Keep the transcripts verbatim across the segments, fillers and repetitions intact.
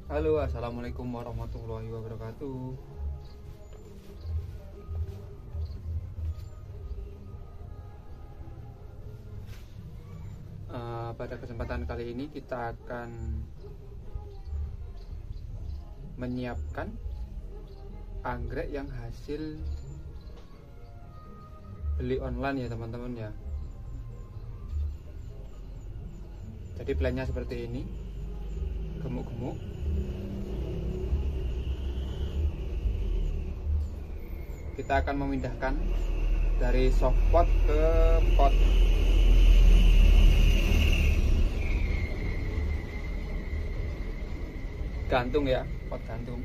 Halo, assalamualaikum warahmatullahi wabarakatuh. Uh, pada kesempatan kali ini kita akan menyiapkan anggrek yang hasil beli online ya teman-teman ya. Jadi plannya seperti ini, gemuk-gemuk. Kita akan memindahkan dari soft pot ke pot. Gantung ya, pot gantung.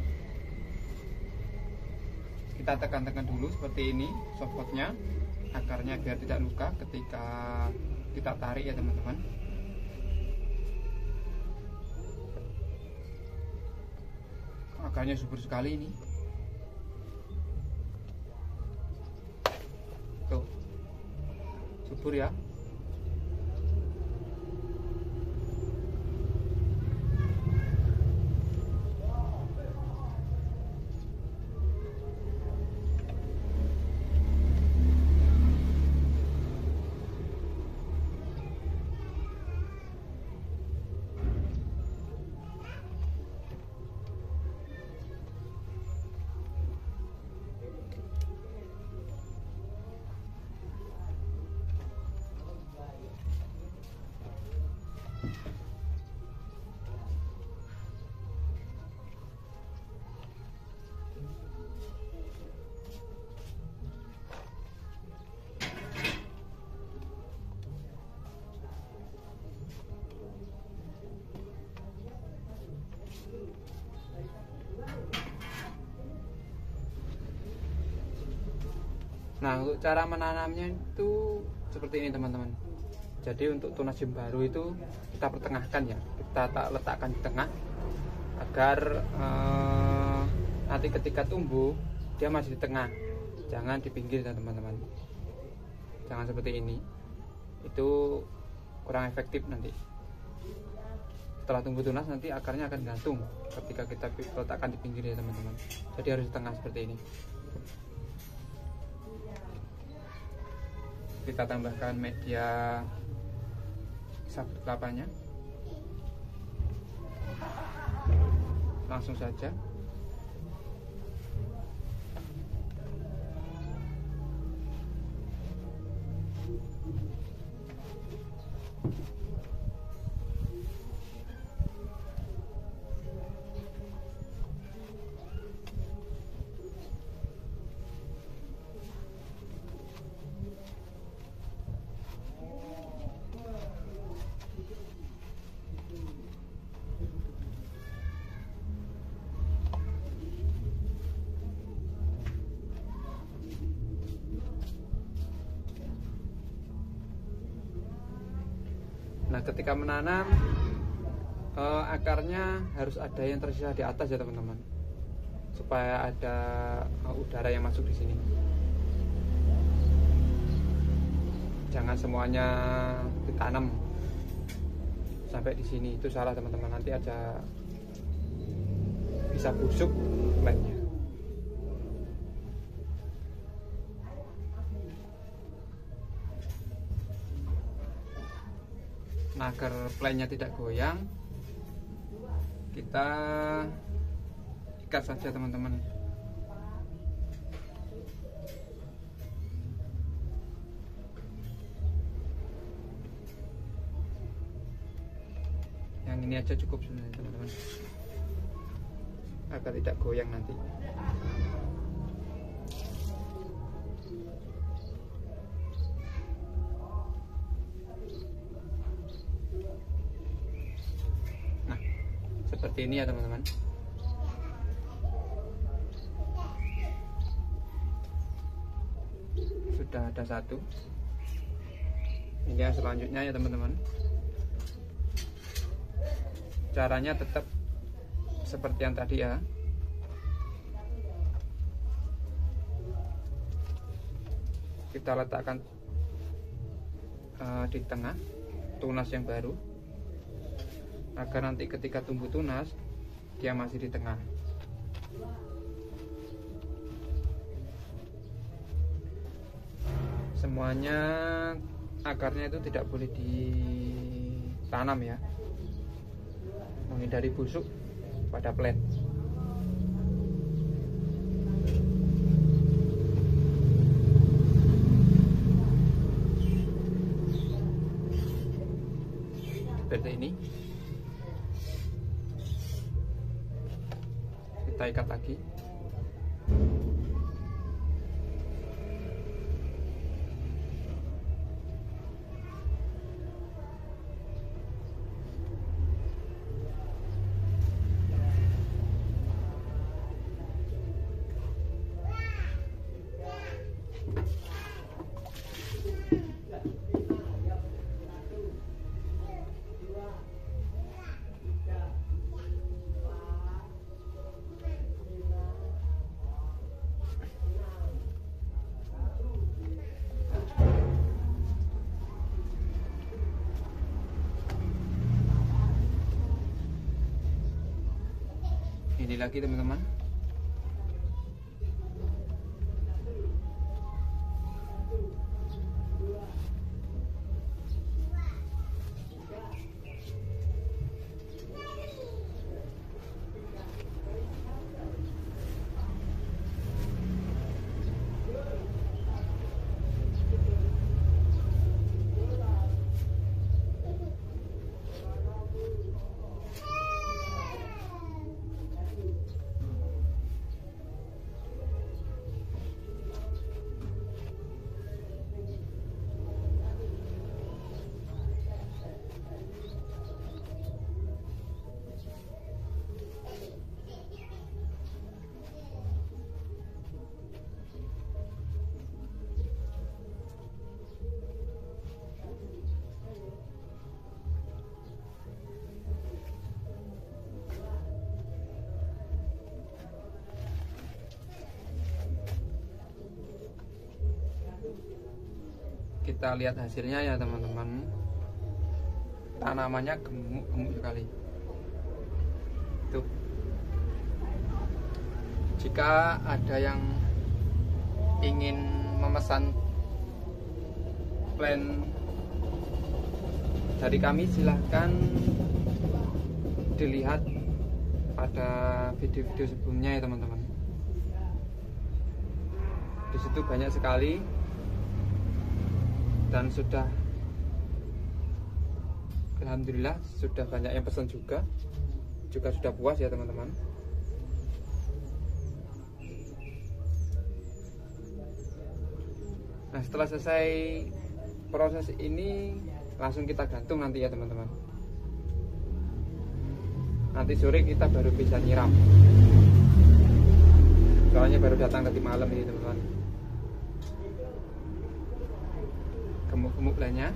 Kita tekan-tekan dulu seperti ini soft potnya, akarnya biar tidak luka ketika kita tarik ya teman-teman. Akarnya subur sekali ini. Tuh, subur ya. Nah, untuk cara menanamnya itu seperti ini teman-teman. Jadi untuk tunas jembaru itu kita pertengahkan ya, kita tak letakkan di tengah agar eh, nanti ketika tumbuh dia masih di tengah, jangan di pinggir ya teman-teman. Jangan seperti ini, itu kurang efektif nanti. Setelah tumbuh tunas nanti akarnya akan gantung ketika kita letakkan di pinggir ya teman-teman. Jadi harus di tengah seperti ini. Kita tambahkan media sabut kelapanya, langsung saja. Nah, ketika menanam eh, akarnya harus ada yang tersisa di atas ya teman-teman, supaya ada eh, udara yang masuk di sini. Jangan semuanya ditanam sampai di sini, itu salah teman-teman. Nanti aja bisa busuk plannya. Nah, agar plannya tidak goyang, kita ikat saja teman-teman. Yang ini aja cukup sebenarnya teman-teman, agar tidak goyang nanti. Seperti ini ya teman-teman. Sudah ada satu. Ini yang selanjutnya ya teman-teman. Caranya tetap seperti yang tadi ya. Kita letakkan uh, di tengah tunas yang baru, agar nanti ketika tumbuh tunas dia masih di tengah. Semuanya akarnya itu tidak boleh ditanam ya, menghindari busuk pada plant. Seperti ini kita ikat lagi. Ini lagi teman-teman. Kita lihat hasilnya ya teman-teman. Tanamannya gemuk-gemuk sekali. Tuh. Jika ada yang ingin memesan plant dari kami, silahkan dilihat pada video-video sebelumnya ya teman-teman. Di situ banyak sekali dan sudah alhamdulillah sudah banyak yang pesan juga juga sudah puas ya teman-teman. Nah, setelah selesai proses ini langsung kita gantung nanti ya teman-teman. Nanti sore kita baru bisa nyiram, soalnya baru datang tadi malam ini teman-teman. Gemuk-gemuk lainnya.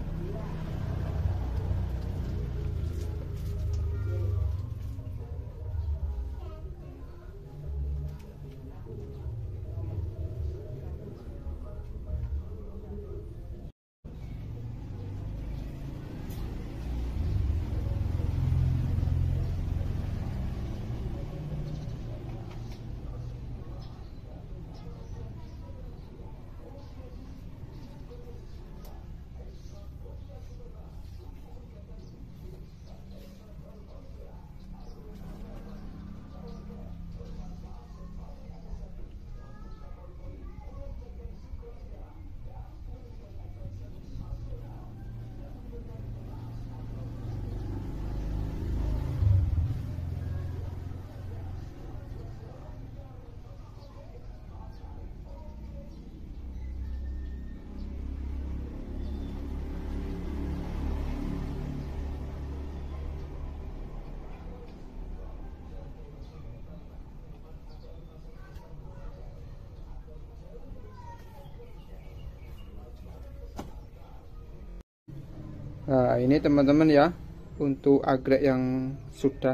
Nah, ini teman-teman ya, untuk agrek yang sudah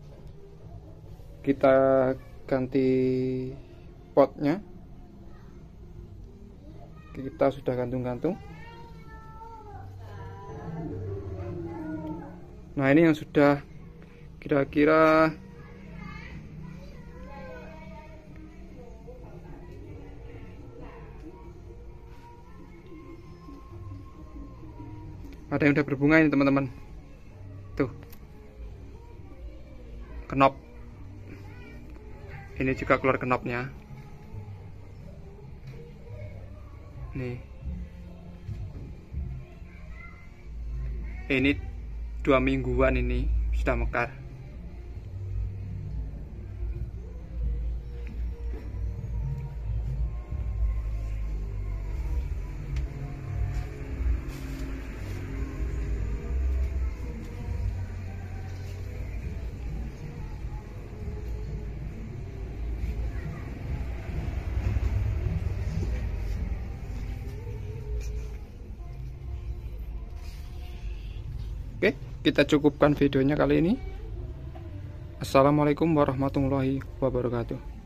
kita ganti potnya, kita sudah gantung-gantung. Nah, ini yang sudah kira-kira Ada yang udah berbunga ini teman-teman. Tuh. Kenop. Ini juga keluar kenopnya. Nih. Ini dua mingguan ini sudah mekar. Oke, kita cukupkan videonya kali ini. Assalamualaikum warahmatullahi wabarakatuh.